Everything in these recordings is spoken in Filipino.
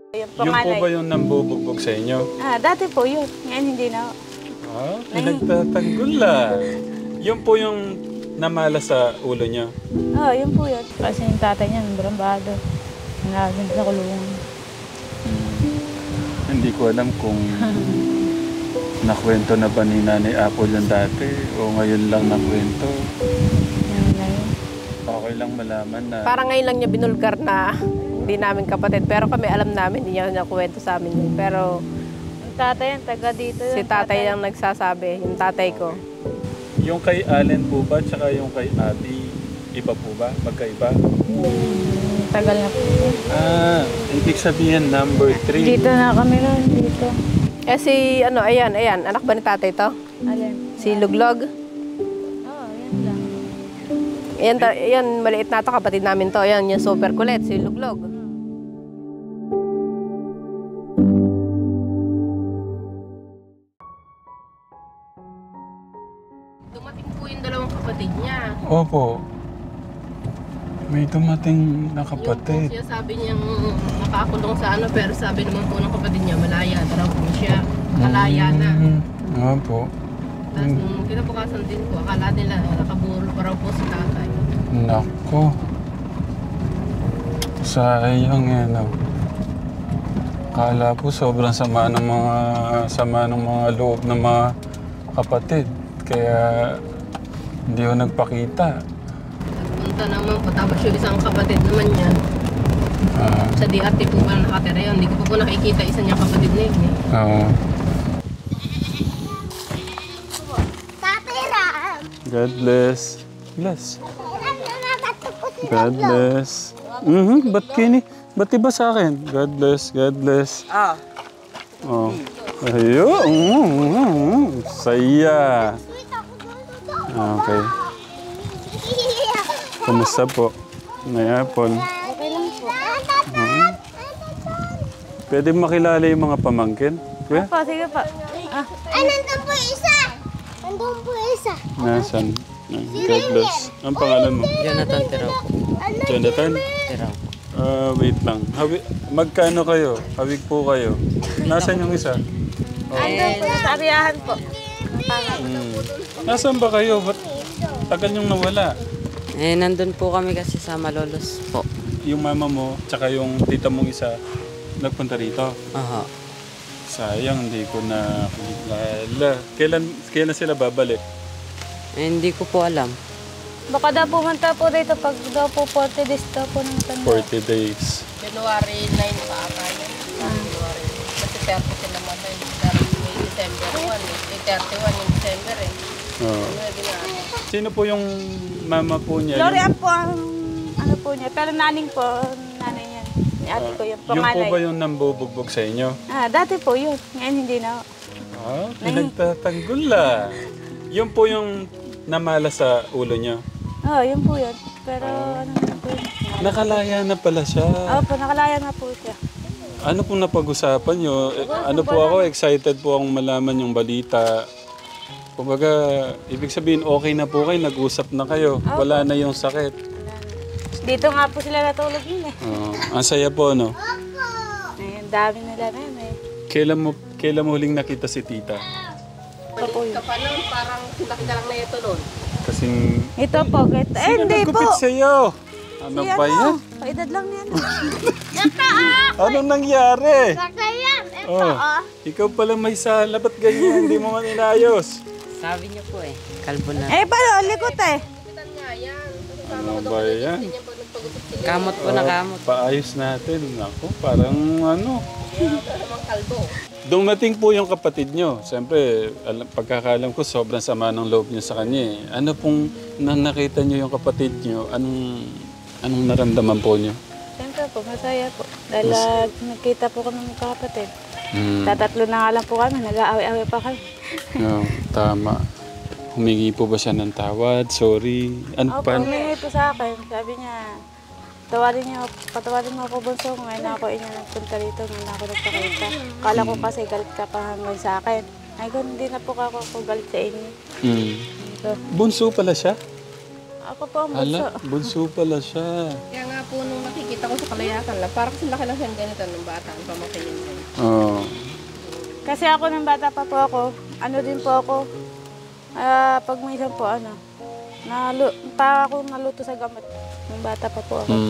Yung Yung po ba yung nambubugbog sa inyo? Dati po yun. Ngayon hindi na. Pinagtatanggol lang. Yun po yung namala sa ulo niya? Yun po yun. Kasi yung tatay niya, brambado. Nalagyan sa kulungan. Hindi ko alam kung nakwento na ba ni Nanay Apple yung dati o ngayon lang nakwento. Yan na yun. Okay lang malaman na... Parang ngayon lang niya binulgar na hindi namin kapatid. Pero kami alam namin, hindi niya nakuwento sa amin yun. Pero Yung tatay yan, taga dito. si tatay lang nagsasabi, yung tatay ko. Yung kay Allen po ba tsaka yung kay Abby, iba po ba? Magkaiba? Tagal na po. Ibig sabihin number 3. Dito na kami nun, dito. Si ayan, anak ba ni tatay to? Alin? Si Luglog. Yan lang. Yan, maliit na to, kapatid namin to. Yan, yung super kulit, si Luglog. Dumating po yung dalawang kapatid niya. Opo. May dumating na kapatid. Yung po siya sabi niyang nakakulong sa pero sabi naman po ng kapatid niya, malaya na raw po siya. Malaya na. Opo. Tapos nung kinabukasan din po, akala nila nakabulo pa raw po si tatay. Nako. Sayang yan. Akala po sobrang sama ng mga loob ng mga kapatid. Kaya hindi ko nagpakita. Punta naman po, tapos yung isang kapatid naman niya. Sa DRT po ba nakatira yun? Hindi ko po nakikita isa niyang kapatid na yun. Oo. God bless. Bless. God bless. Ba't iba sa akin? God bless, God bless. Oh. Ayun. Saya. Okay. Kumusta po? May Apple. Okay lang po. Pwede makilala yung mga pamangkin? Kuya? Sige po. Nandun po isa! Nandun po isa! Nasaan? God bless. Ang pangalan mo? Jonathan Terao po. Jonathan? Terao. Wait lang. Magkano kayo? Hawig po kayo. Nasaan yung isa? Andun po sa ariyahan po. Nasaan ba kayo? Ba't tagal niyong nawala? Nandun po kami kasi sa Malolos po. Yung mama mo, tsaka yung tita mong isa, nagpunta rito. Aha. Sayang, hindi ko na kilala. Kailan sila babalik? Hindi ko po alam. Baka daw pumunta po dito pag daw po 40 days daw po ng tanda. 40 days. January 9 pa ata yan. January. Kasi 30 sila matay. Pero may December 1 31 yung December Oh. Sino po yung mama po niya? Gloria po ang ano po niya. Pero naning po, nanay niya. Ni ate ko yung Yung po panganay. ba yung nambubugbog sa inyo? Dati po yun. Ngayon hindi na. Pinagtatanggol lang. Yun po yung namala sa ulo niya. Yun po yun. Pero ano na po yun. Nakalaya na pala siya. Opo, nakalaya na po siya. Ano pong napag-usapan nyo? Ano po ako, excited po akong malaman yung balita. Kumbaga, ibig sabihin okay na po kayo, nag-usap na kayo. Wala na yung sakit. Dito nga po sila natulog yun eh. Ang saya po, no? Ayun, dami nila na yun eh. Kailan mo huling nakita si tita? Maliit ka pa nun, parang laki ka lang na ito nun. Kasing... Ito po, Sino hindi po. nagkupit sa'yo? Ano ba yan? Paedad lang yan. Anong nangyari? Kakayan! Ikaw pala may sala, ba't ganyan? Hindi mo man inayos. Sabi niyo po kalbo na. Paano? Likot eh. Ano ba yan? Kamot po na kamot. Paayos natin. Ako, parang ano. Dumating po yung kapatid nyo. Siyempre, pagkakalam ko, sobrang sama ng loob nyo sa kanya. Ano pong nang nakita nyo yung kapatid nyo, anong naramdaman po nyo? Siyempre po, masaya po. Dahil nakita po kami ng kapatid. Hmm. Tatatlo na nga lang po kami, nag-aaway-aaway pa kami. No, tama. Humingi po ba siya ng tawad? Sorry. Ano Opo, pa? humingi po sa akin. Sabi niya, patawarin mo ako bunso. Ngayon ako inyo nagpunta rito, ngayon ako nagpakita. Kala ko kasi galit ka pa hanggang sa akin. Ay, hindi na po ako galit sa inyo. Bunso pala siya? Ako po ang bunso. Ala, bunso pala siya. Kaya nga po nung nakikita ko sa kalayakan lang, parang kasi laki lang siyang ganito nung bata, ang pamangkin niya. Oo. Kasi ako nung bata pa po ako, ano din po ako, pag minsan po ako naluto sa gamot nung bata pa po ako.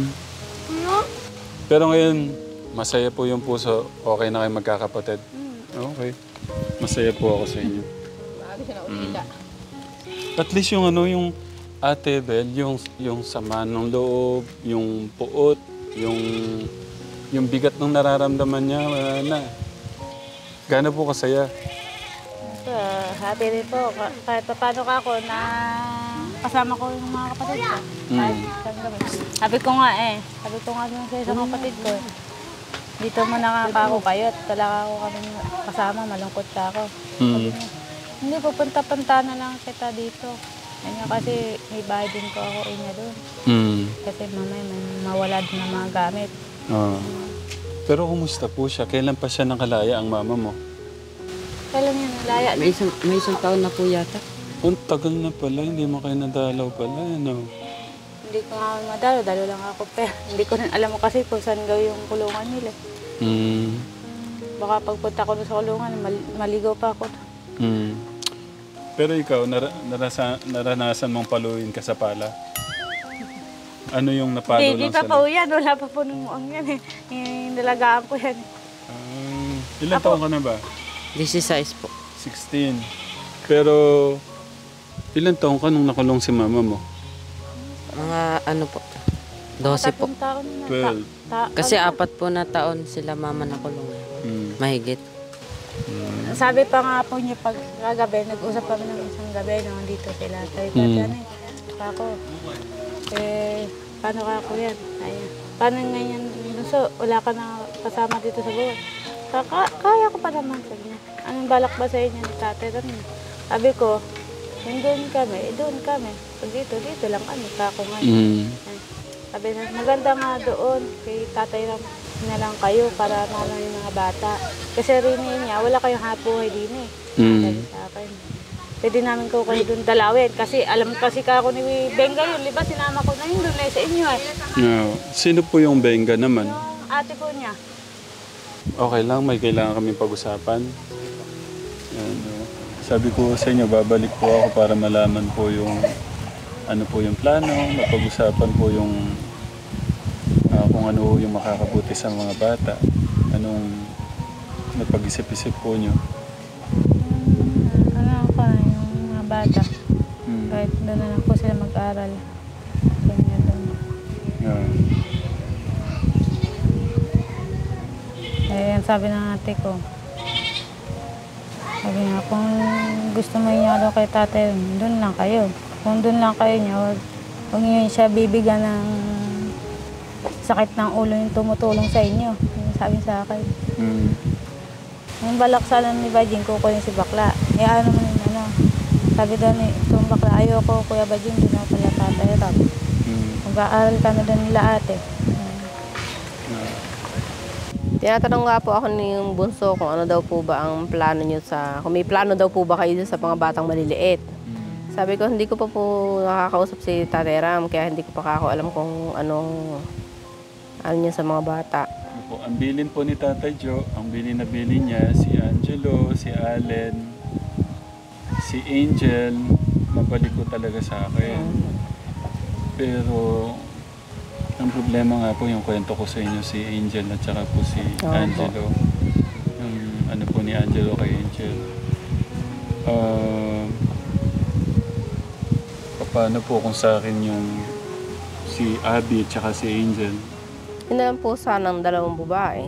Pero ngayon, masaya po yung puso. Okay na kayo magkakapatid. Okay. Masaya po ako sa inyo. Maaari siya na ulila. At least yung yung Ate Bel, yung sama ng loob, yung puot, yung bigat ng nararamdaman niya, wala na. Gaano po kasaya? So, happy rin po. Kahit paano ka ako na kasama ko yung mga kapatid ko. Kahit isang gabi. Sabi ko nga dun sa isang kapatid ko, dito mo nakaka ako kayo at talaga ako kami kasama, malungkot ka ako. Sabi niya, hindi, pupunta-punta na lang kita dito. Kanya kasi may bahay din ko ako niya doon. Kasi mamay may mawala din ng mga gamit. Pero kumusta po siya? Kailan pa siya nakalaya ang mama mo? Kailan yan nalaya? May isang taon na po yata. Ang tagal na pala, hindi mo kayo nadalaw pala, ano? Hindi ko nga dalo lang ako. Pero hindi ko rin alam mo kasi kung saan gawin yung kulungan nila. Baka pagpunta ko sa kulungan, maligaw pa ako. Pero ikaw, naranasan mong paluin ka sa pala? Ano yung napalo lang Hindi pa po yan. Wala pa po nung muang yan eh. Nalagaan ko yan. Ilan taon ka na ba? 16 po. 16. Pero, ilan taon ka nung nakulong si mama mo? Mga ano po, 12 po. 12. Kasi 4 po na taon sila mama nakulong. Mahigit. Sabi pa nga po niya pag kagabi, nag-usap kami ng isang gabi nung dito sila. Sabi ko, ako, paano ka ako yan? Ayan. Paano ganyan? So, wala ka na kasama dito sa buwan. Kaya ko pa naman sa niya. Anong balak ba sa inyo ni tatay? Sabi ko, doon kami. Pag dito lang kami. Kako nga. Sabi na, maganda nga doon. Kay tatay na lang kayo para naman yung mga bata. Kasi rin niya, wala kayong hapuhay din eh. Sabi sa akin. Pwede namin ko kayo doon dalawin. Kasi alam kasi ka ako ni Benga yun. Diba sinama ko na yun doon sa inyo eh. Sino po yung Benga naman? Yung ate po niya. Okay lang, may kailangan kami pag-usapan. Sabi ko sa inyo, babalik po ako para malaman po yung ano po yung plano, mapag-usapan po yung kung ano yung makakabuti sa mga bata. Anong napag-isip-isip po nyo? Yung mga bata. Kahit doon na lang po sila mag-aral. Kanya doon. Yan sabi ng ate ko. Sabi nga, kung gusto mo inyalo kay tatay, doon lang kayo. Kung doon lang kayo niya, huwag niyo siya bibigyan ng sakit ng ulo yung tumutulong sa inyo. Yung sabi sa akin. Yung balak sana ni Bajing, kukunin si Bakla. Ano naman yung sabi doon itong Bakla, ayoko Kuya Bajing, doon ako pala tatay Rob. Mag-aaral ka na doon nila ate. Tinatanong nga po ako ni yung bunso kung ano daw po ba ang plano niyo kung may plano daw po ba kayo sa mga batang maliliit. Sabi ko, hindi ko pa po nakakausap si Tatay Ram, kaya hindi ko pa alam kung ano niya sa mga bata. Ang bilin po ni Tatay Joe, ang bilin na bilin niya, si Angelo, si Allen, si Angel, mabalik ko talaga sa akin. Pero, ang problema nga po yung kwento ko sa inyo, si Angel at saka po si Angelo. Yung ano po ni Angelo kay Angel. Paano po kung sa akin yung si Abby at saka si Angel? Yun na lang po sanang dalawang babae.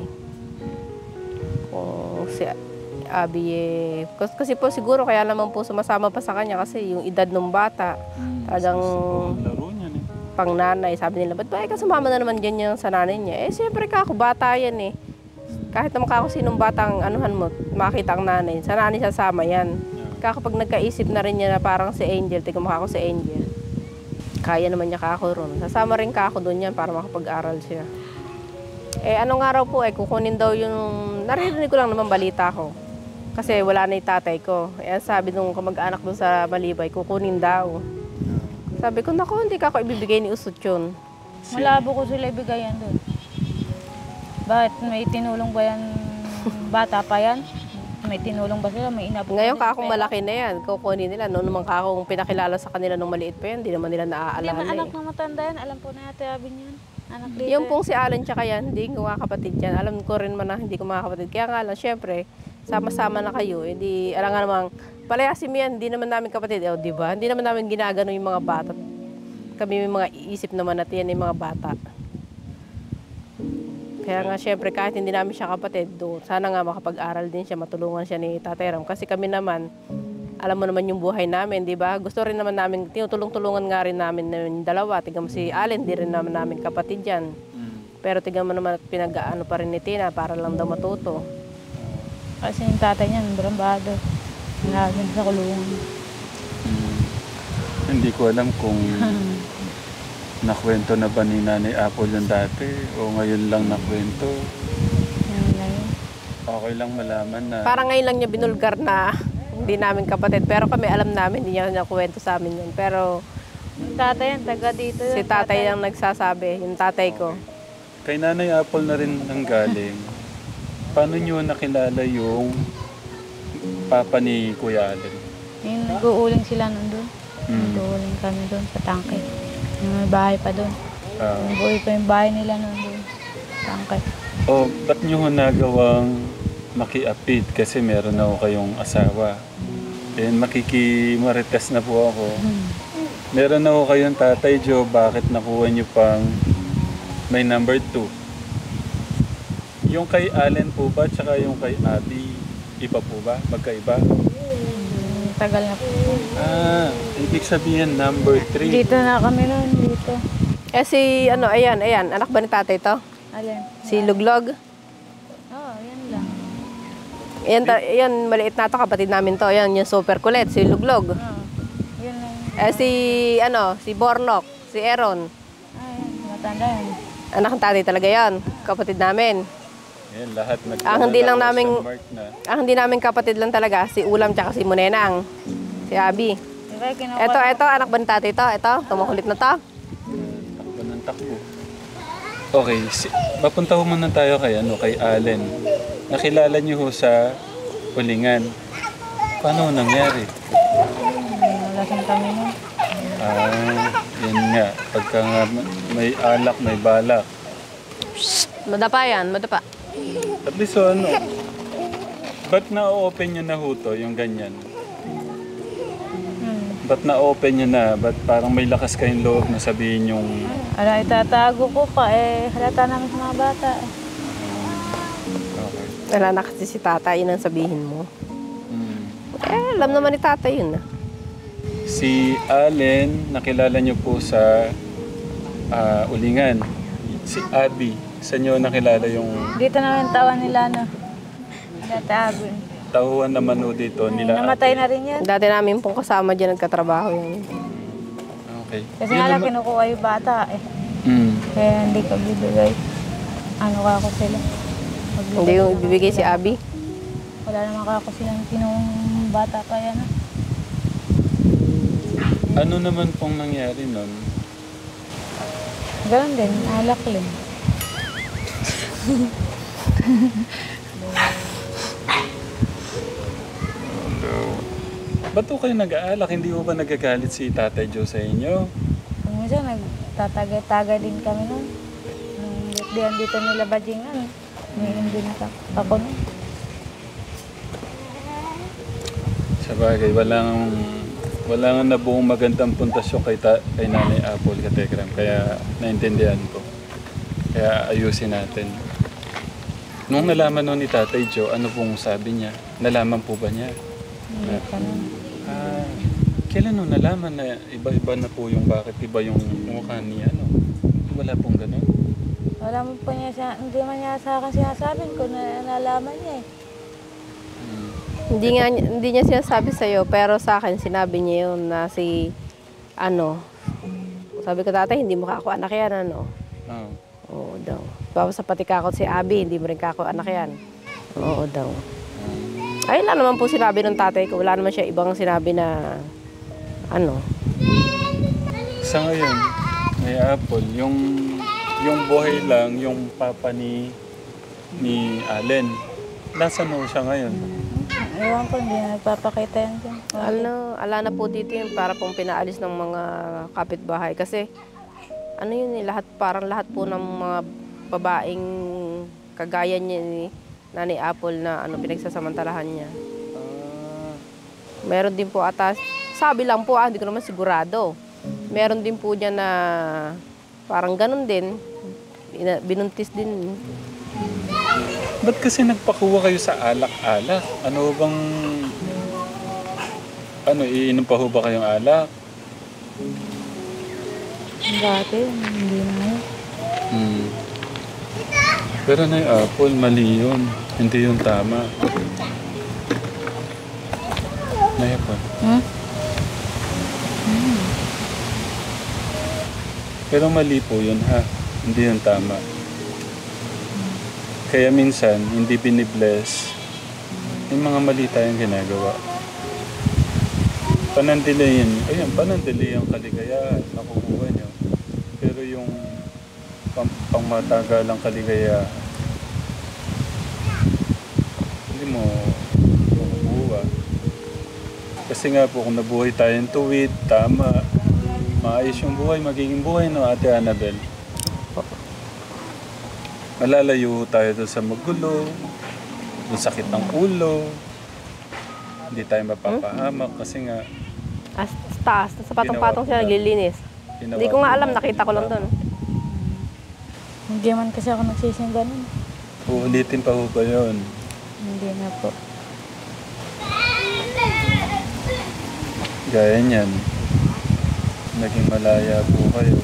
Kung si Abby kasi po siguro kaya naman po sumasama pa sa kanya kasi yung edad ng bata talagang laro niya eh. Pang nanay. Sabi nila, ba't ba ka sumama na naman ganyan sa nanay niya? Siyempre ako, bata yan eh. Kahit naman ako sinong batang anuhan mo, makita ang nanay. Sa nanay sasama yan. Kapag nagkaisip na rin niya na parang si Angel, tignan mo ako si Angel. Kaya naman niya kako ron. Sasama rin kako doon yan para makapag-aral siya. Anong araw po kukunin daw yung, naririnig ko lang naman balita ko. Kasi wala na yung tatay ko. Sabi nung kamag-anak doon sa Malibay, kukunin daw. Sabi ko, naku, hindi ka ako ibibigay ni Usot yun. Malabo ko sila ibigayan doon. Bakit? May tinulong ba yan? Bata pa yan? May tinulong ba sila? May inabot Ngayon ba kakong malaki na yan, kukunin nila. Noon naman kakong pinakilala sa kanila nung maliit pa yan, hindi naman nila Hindi naaalala man anak eh. ng matanda yan. Alam po na yata Abby niyan. Anak dito. Yung pong si Alan tsaka yan, hindi ko mga kapatid yan. Alam ko rin man na hindi ko mga kapatid. Kaya nga lang, syempre, sama-sama na kayo. Hindi, alam nga namang, palayasin mo yan, hindi naman namin kapatid. O, di ba? Hindi naman namin ginagano yung mga bata. Kami may mga isip naman na yan yung mga bata. Kaya nga, syempre, kahit hindi namin siya kapatid, sana nga makapag-aral din siya, matulungan siya ni Tatay Ram. Kasi kami naman, alam mo naman yung buhay namin, di ba? Gusto rin naman namin, tinutulong-tulungan nga rin namin na yung dalawa. Tignan mo si Allen, di rin naman namin kapatid yan. Pero tignan mo naman at pinag-ano pa rin ni Tina para lang daw matuto. Kasi yung tatay niya, brambado. Nalagyan sa kulungan. Hindi ko alam kung nakwento na ba ni Nanay Apple yung dati o ngayon lang nakwento. Yan na yun. Okay lang malaman na Parang ngayon lang niya binulgar na hindi namin kapatid. Pero kami alam namin, hindi niya nakuwento sa amin yun. Pero Yung tatay yan, taga dito yun. si tatay lang nagsasabi, yung tatay ko. kay Nanay Apple na rin ang galing. Paano nyo nakilala yung papa ni Kuya Allen? Yung nag-uuling sila nandun. Nag-uuling kami doon sa tangke. Yung may bahay pa doon. Yung buhay pa yung bahay nila nandun. Tangke. O, ba't nyo ho nagawang makiapid kasi meron na ho kayong asawa? And makikimarites na po ako. Meron na ho kayong Tatay Joe, bakit nakuha nyo pang may number 2? Yung kay Allen po ba, tsaka yung kay Abby, iba po ba? Magkaiba? Tagal na po. Ah, ibig sabihin number 3. Dito na kami noon, dito. Eh si, ayan, anak ba ni tatay to? Alin? Si Luglog? Oo, yan lang. Yan, maliit na to, kapatid namin to. Yan, yung super kulit, si Luglog. Oo, yun lang. Eh si Borlok, si Aaron. Ay, matanda yan. Anak ng tatay talaga yan, kapatid namin. Yan, lahat hindi lang nagdadala namin- sa Mark na. Ang hindi namin kapatid lang talaga, si Ulam tsaka si Munenang. Si Abby. Diba, kinuha Ito, anak ba ni tatay to? Ito, tumukulit na to. Takbo ng takbo. Okay, mapunta ho muna tayo kay Allen. Nakilala niyo ho sa Ulingan. Paano ho nangyari? Lasing kami noon. Yan nga. Pagka nga may alak, may balak. Madapa yan, madapa. At least so ba't na-open nyo na ho to, yung ganyan? Ba't na-open nyo na? Ba't parang may lakas kayong loob na sabihin yung... Ala, itatago ko pa eh. Halata namin sa mga bata eh. Okay. Wala na kasi si tatay, yun ang sabihin mo. Mm. Alam naman ni tatay yun. Si Allen, nakilala niyo po sa Ulingan. Si Abby, sa niyo nakilala yung Dito namin tawa nila, no? Natago. tauhan naman ho dito nila. Namatay na rin yan. Dati namin pong kasama dyan, nagkatrabaho yun. Okay. Kasi nga lang kinukuha yung bata eh. Mm. Kaya hindi ko bibigay. Ano ka ako sila. Magbigay Hindi yung naman ibibigay si sila. Abby. Wala naman ka ako silang kinuhang bata pa yan. ah. Ano naman pong nangyari nun? Ganun din, alak lang. Ba't po kayo nag-aalak? Hindi po ba nagagalit si Tatay Joe sa inyo? Kung minsan, nagtatagay-tagay din kami nun. Nung birthday dito nila Bajingan, umiinom din ako nun. Sa bagay, wala nga na buong magandang puntasyon kay Nanay Apple Katekram. Kaya naintindihan ko. Kaya ayusin natin. Nung nalaman nun ni Tatay Joe, ano pong sabi niya? Nalaman po ba niya? Hindi pa nun. Kailan nung nalaman na iba-iba na po yung bakit iba yung mukha niya? Wala pong ganun. Wala mo po niya, hindi man niya sa akin sinasabing ko na nalaman niya eh. Hindi niya sinasabi sa'yo, pero sa akin sinabi niya yun na sabi ko tatay, hindi mo kako anak yan, Oh. Oo daw. Bawa sa pati kako si Abby, hindi mo rin kako anak yan. Oo daw. Ay, wala naman po sinabi ng tatay ko. Wala naman siya ibang sinabi na sa ngayon, may Apple. Yung buhay lang, yung papa ni Allen. Nasaan mo siya ngayon? Ewan ko, hindi na nagpapakita yan dyan. Ala na po dito yun para pong pinaalis ng mga kapitbahay. Kasi ano yun eh, parang lahat po ng mga babaeng kagaya niya ni Nanay Apple na pinagsasamantalahan niya. Meron din po atas, sabi lang po, hindi ko naman sigurado. Meron din po niya na parang ganun din, binuntis din. Ba't kasi nagpakuha kayo sa alak-alak? Ano bang... iinom pa ho ba kayong alak? Dati, hindi na ngayon. Pero na Apple, mali yun. Hindi yung tama. Na Apple. Pero mali po yun ha. Hindi yung tama. Kaya minsan, hindi binibless. Yung mga mali tayong ginagawa. Panandiliin. Ayan, panandili ang kaligayahan. Nakukuha nyo. Pero yung pangmatagalang kaligayahan, hindi mo makukuha. Kasi nga po, kung nabuhay tayong tuwid, tama, maayos yung buhay, magiging buhay, no, Ate Annabel? Malalayo tayo doon sa magulo, doon sakit ng ulo, hindi tayo mapapahamak kasi nga Taas, sa patong-patong siya naglilinis. Hindi ko nga alam, nakita ko lang doon. Hindi man kasi ako nagsising ganun. uulitin pa ho ba yun? Hindi na po. Gaya niyan, naging malaya po kayo.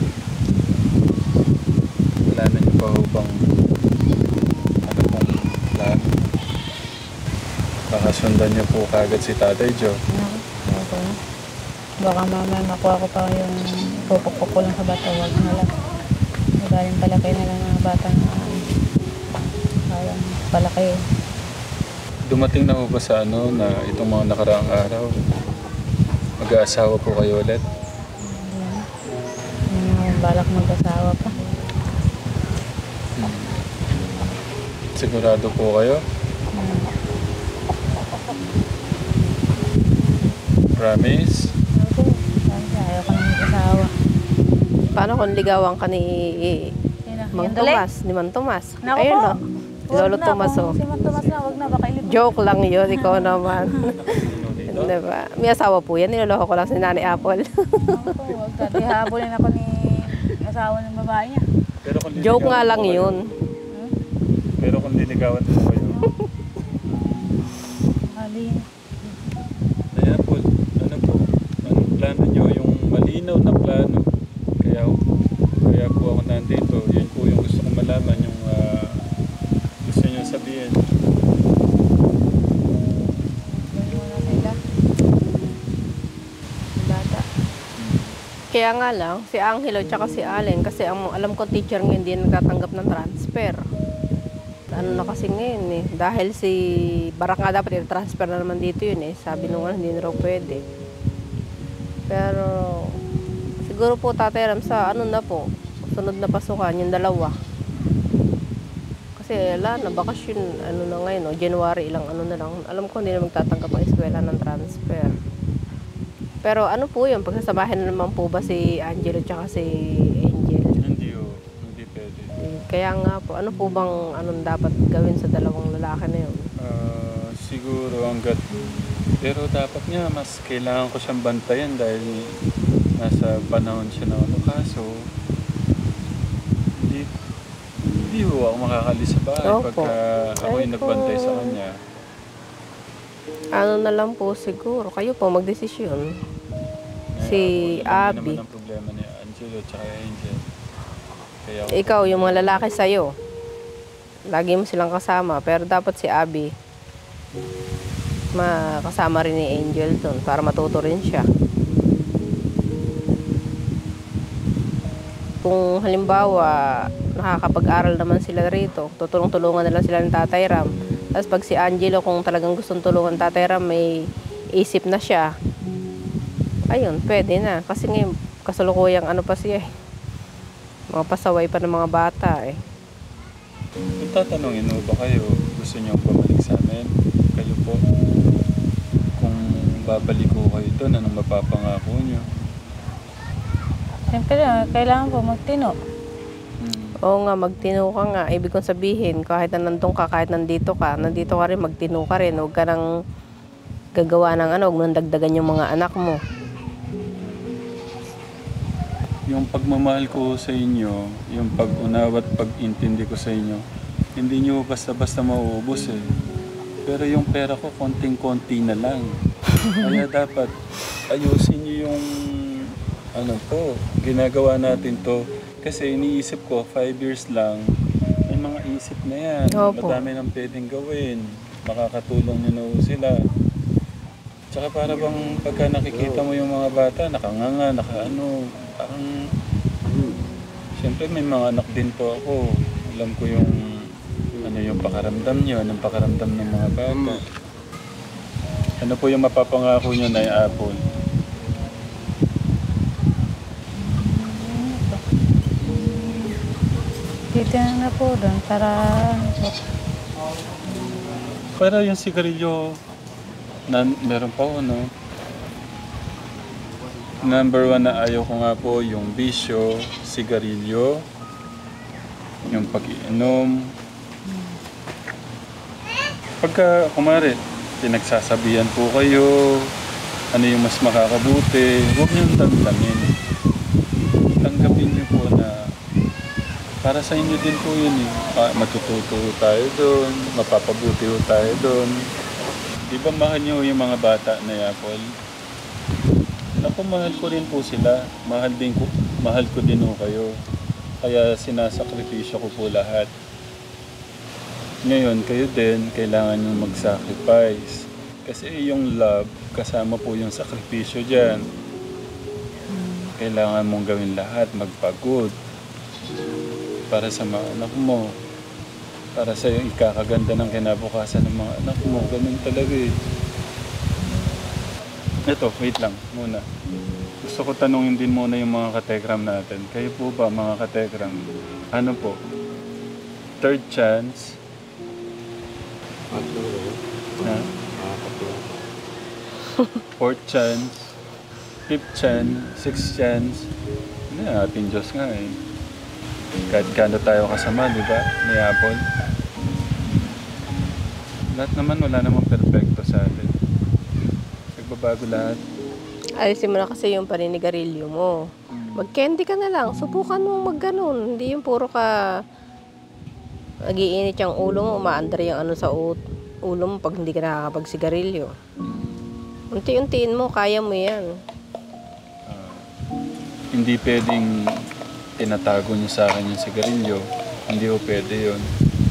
Wala na niyo pa ho bang pong plano? Baka sundan niyo po kagad si Tatay Joe. Okay. Baka mamaya makuha ko pa yung pupukpok ko lang sa bata. Huwag na lang. Magaling palaki na lang ng bata na parang palaki. Dumating na ho ba sa na itong mga nakaraang araw? Mag-aasawa po kayo ulit? Hindi na balak mag-asawa pa. Sigurado po kayo? Promise? Ayaw ko na mag-asawa. Paano kung ligawan ka ni Mang Tomas? Ni Mang Tomas? Ayun no. Lolo Tomas oh. Si Mang Tomas na, wag na, baka ilibig. Joke lang yun, ikaw naman. Diba? May asawa po yan, niloloko ko lang si Nanay Apple. Huwag ka, dihabulin ako ni asawa ng babae niya. Pero kung Joke nga liligawan lang po kayo- yun. Pero kung liligawan po kayo, Halin. kaya po, anong plano nyo? Yung malinaw na plano. Kaya po ako nandito. Yun po yung gusto kong malaman, yung gusto nyo sabihin. Muna sila. Bata. Kaya nga lang, si Angelo tsaka si Allen, kasi ang alam ko teacher ngayon hindi nagtatanggap ng transfer. Ano na kasi ngayon eh, dahil si Barak nga dapat i-transfer na naman dito yun eh. Sabi nung hindi na raw pwede. Pero siguro po Tatay Ram sa na po, sunod na pasukan, yung dalawa. Kasi wala na, bakasyon, na ngayon, no? January ilang na lang. Alam ko hindi na magtatanggap ang eskwela ng transfer. Pero ano po yun, pagsasamahin na naman po ba si Angelo tsaka si Angel? Hindi pwede. Kaya nga po, ano po bang dapat gawin sa dalawang lalaki na yun? Siguro pero dapat nga mas kailangan ko siyang bantayan dahil nasa panahon siya na kaso hindi ho ako makakalis sa bahay Opo. pagka ako'y Ay, nagbantay po. sa kanya. Ano na lang po siguro, kayo po magdesisyon. Si Hindi naman Abby. ang problema ni Angelo at Angel. Kaya Ikaw, yung mga lalaki sa'yo, lagi mo silang kasama, pero dapat si Abby makasama rin ni Angel doon para matuto rin siya. Kung halimbawa, nakakapag-aral naman sila rito, tutulong-tulungan na lang sila ng Tatay Ram. Tapos pag si Angelo, kung talagang gustong tulungan Tatay Ram, may isip na siya. Ayun, pwede na. Kasi ngayon, kasalukuyang ano pa siya eh. Mga pasaway pa ng mga bata eh. Kung tatanungin mo ba kayo, gusto niyo bumalik sa amin? Kayo po, kung babalik ko kayo doon, anong mapapangako niyo? Siyempre, kailangan po magtino. Oo nga, magtino ka nga. Ibig kong sabihin, kahit na nandun ka, kahit nandito ka rin, magtino ka rin. Huwag ka nang gagawa ng ano, huwag mo nang dagdagan yung mga anak mo. Yung pagmamahal ko sa inyo, yung pag-unawa at pag-intindi ko sa inyo, hindi nyo basta-basta mauubos eh. Pero yung pera ko, konting-konti na lang. Kaya dapat ayusin nyo yung ano to, ginagawa natin to. Kasi iniisip ko, 5 years lang, may mga isip na yan. Opo. Madami nang pwedeng gawin. Makakatulong nyo na sila. Tsaka para bang pagka nakikita mo yung mga bata, nakanganga, nakaano, parang... Siyempre may mga anak din po ako. Alam ko yung ano yung pakaramdam nyo, anong pakaramdam ng mga bata. Ano po yung mapapangako nyo na yung Apple? Titignan na po doon para Pero yung sigarilyo, meron pa ako, no? Number 1 na ayaw ko nga po yung bisyo, sigarilyo, yung pag-iinom. Pagka, kumari, pinagsasabihan po kayo, ano yung mas makakabuti, huwag niyong damdamin. Tanggapin niyo po na para sa inyo din po yun eh. Matututo tayo doon, mapapabuti ho tayo doon. Di ba mahal niyo yung mga bata na Apple? Ako, mahal ko rin po sila. Mahal ko din ho kayo. Kaya sinasakripisyo ko po lahat. Ngayon, kayo din, kailangan nyo mag-sacrifice. Kasi yung love, kasama po yung sakripisyo dyan. Kailangan mong gawin lahat, magpagod. Para sa mga anak mo. Para sa yung ikakaganda ng kinabukasan ng mga anak mo. Ganun talaga eh. Ito, wait lang muna. Gusto ko tanungin din muna yung mga katekram natin. Kayo po ba mga katekram? Ano po? Third chance? Ha? Fourth chance? Fifth chance? Sixth chance? Hindi, ating Diyos nga eh. Kahit kano tayo kasama, di ba? Ni Apple. Lahat naman, wala namang perfecto sa atin. Nagbabago lahat. Alisin mo na kasi yung paninigarilyo mo. Mag-candy ka na lang. Subukan mo mag-ganon. Hindi yung puro ka nagiinit yung ulo mo, umaandar yung ano sa ulo mo pag hindi ka nakakapagsigarilyo. Unti-untiin mo, kaya mo yan. Hindi pwedeng tinatago niyo sa akin yung sigarilyo. Hindi po pwede yun.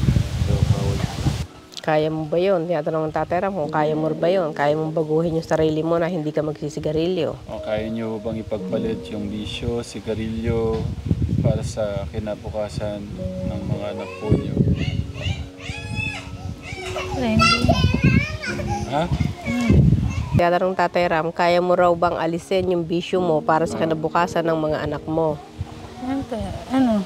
Kaya mo ba yun? Tinatanong ng tatay Ram kung kaya mo ba yun? Kaya mo baguhin yung sarili mo na hindi ka magsisigarilyo? O kaya niyo bang ipagpalit yung bisyo, sigarilyo para sa kinabukasan ng mga anak po niyo? wala, hindi. Ha? Tinatanong ng tatay Ram, kaya mo raw bang alisin yung bisyo mo para sa kinabukasan ng mga anak mo? Siyempre, ano?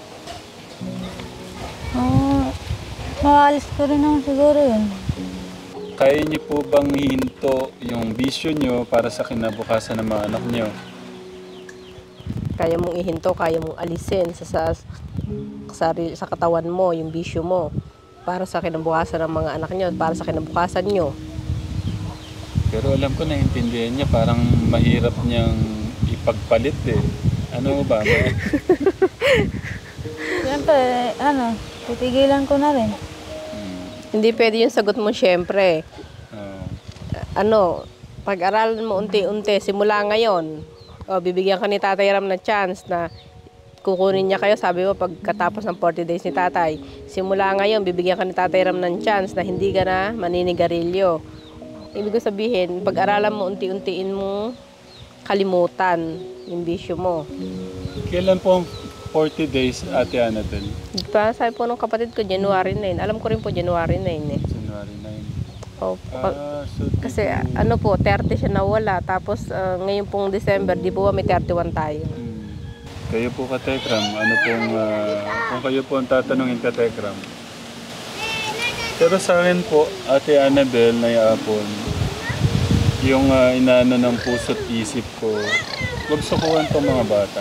Maalis ko rin naman siguro yun. Kaya niyo po bang hihinto yung bisyo niyo para sa kinabukasan ng mga anak niyo? Kaya mong ihinto, kaya mong alisin sa katawan mo, yung bisyo mo, para sa kinabukasan ng mga anak nyo, para sa kinabukasan nyo. Pero alam ko naiintindihan niya, parang mahirap niyang ipagpalit eh. Ano ba? Siyempre, ano, titigilan ko na rin. Hindi pwede yung sagot mo syempre. Pag-aralan mo unti-unti, simula ngayon, bibigyan ka ni Tatay Ram na chance na kukunin niya kayo. Sabi mo, pagkatapos ng 40 days ni Tatay, simula ngayon, bibigyan ka ni Tatay Ram ng chance na hindi ka na maninigarilyo. Ibig sabihin, pag-aralan mo unti-untiin mo kalimutan yung bisyo mo. Kailan po ang 40 days, Ate Annabel? Sabi po ng kapatid ko, January 9. Alam ko rin po, January 9 eh. January 9. Oh, So kasi ano po, 30 siya nawala. Tapos ngayon pong December, di po ba may 31 tayo. Kayo po Katekram, ano pong, kung kayo po ang tatanungin Katekram. Pero sa akin po, Ate Annabel na yapon, yung inaano ng puso't isip ko, huwag sukuhan tong mga bata.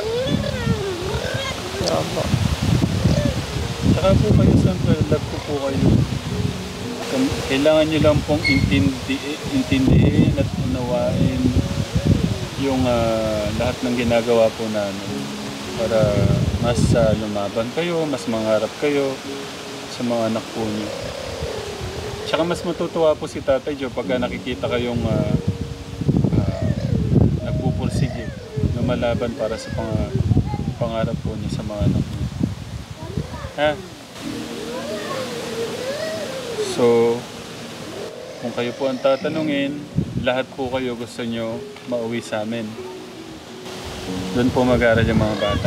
Opo. Saka po kayo, siyempre, love ko po kayo. Kailangan nyo lang pong intindihin at unawain yung lahat ng ginagawa po namin para mas lumaban kayo, mas mangarap kayo sa mga anak po nyo. Tsaka mas matutuwa po si Tatay Joe pagka nakikita kayong nagpupursige, lumalaban para sa pangarap po niyo sa mga anak niyo. Ha? So, kung kayo po ang tatanungin, lahat po kayo gusto nyo mauwi sa amin. Doon po mag-aaral yung mga bata.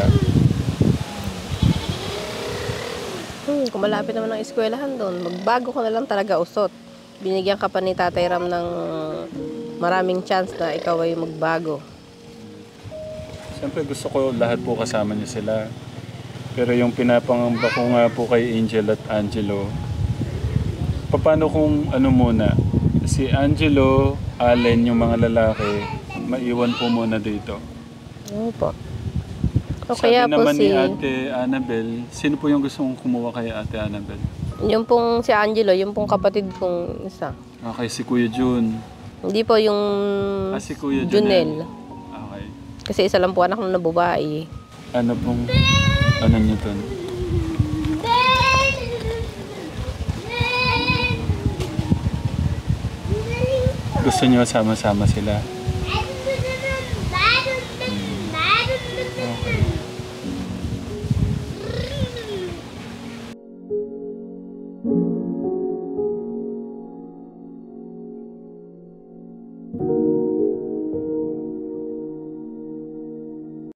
Kung malapit naman ang eskwelahan doon, magbago ko na lang talaga usot. Binigyan ka pa ni Tatay Ram ng maraming chance na ikaw ay magbago. Siyempre gusto ko lahat po kasama niyo sila. Pero yung pinapangamba ko nga po kay Angel at Angelo, paano kung ano muna, si Angelo, Allen, yung mga lalaki, maiwan po muna dito. Opo. O Sabi kaya po naman si... ni Ate Annabel, sino po yung gusto kong kumuha kay Ate Annabel? Yung pong si Angelo, yung pong kapatid kong isa. Okay, si Kuya Jun. Hindi po yung Si Kuya Junel. Okay. Kasi isa lang po anak ng babae. Ano pong, ano nyo dun? Gusto nyo sama-sama sila?